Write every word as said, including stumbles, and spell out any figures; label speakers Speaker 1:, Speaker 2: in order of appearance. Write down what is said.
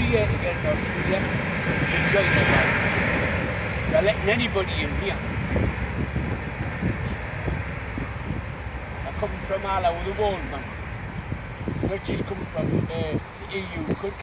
Speaker 1: here to get in Australia, enjoy their life. They're letting anybody in here. They're coming from all over the world, man. Not just coming from uh, the E U countries.